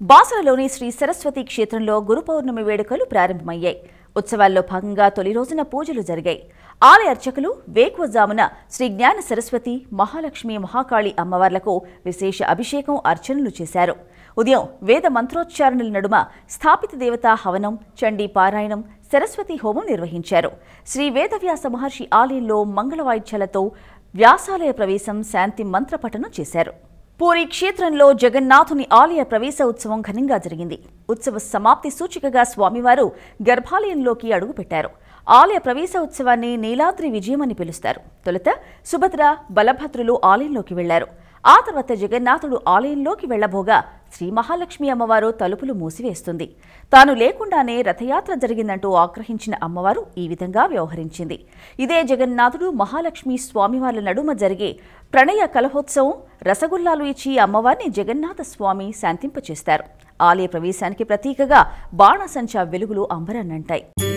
బాసరలోని శ్రీ సరస్వతి క్షేత్రంలో గురు పౌర్ణమి వేడుకలు ప్రారంభమయ్యాయి. ఉత్సవాల్లో భాగంగా తొలి రోజున పూజలు జరిగాయి. ఆలయ అర్చకులు వేకువజామున శ్రీ జ్ఞాన సరస్వతి, మహాలక్ష్మి, మహాకాళి అమ్మవార్లకు విశేష అభిషేకం, అర్చనలు చేశారు. ఉదయం వేద మంత్రోచ్చారణల నడుమ స్థాపిత దేవతా హవనం, చండీ పారాయణం, సరస్వతి హోమం నిర్వహించారు. శ్రీ వేదవ్యాస మహర్షి ఆలయంలో మంగళ వాయిద్యాలతో వ్యాసాలయ ప్రవేశం, శాంతి మంత్రపఠనం చేశారు. పూరి క్షేత్రంలో జగన్నాథుని ఆలయ ప్రవేశ ఉత్సవం ఘనంగా జరిగింది. ఉత్సవ సమాప్తి సూచికగా స్వామివారు గర్భాలయంలోకి అడుగుపెట్టారు. ఆలయ ప్రవేశ ఉత్సవాన్ని నీలాద్రి విజయం అని పిలుస్తారు. తొలుత సుభద్ర, బలభద్రులు ఆలయంలోకి వెళ్లారు. ఆ తర్వాత జగన్నాథుడు ఆలయంలోకి వెళ్లబోగా శ్రీ మహాలక్ష్మి అమ్మవారు తలుపులు మూసివేస్తుంది. తాను లేకుండానే రథయాత్ర జరిగిందంటూ ఆగ్రహించిన అమ్మవారు ఈ విధంగా వ్యవహరించింది. ఇదే జగన్నాథుడు, మహాలక్ష్మి స్వామివార్ల నడుమ జరిగే ప్రణయ కలహోత్సవం. రసగుల్లాలు ఇచ్చి అమ్మవారిని జగన్నాథ స్వామి శాంతింపచేస్తారు. ఆలయ ప్రవేశానికి ప్రతీకగా బాణసంచా వెలుగులు అంబరాన్నంటాయి.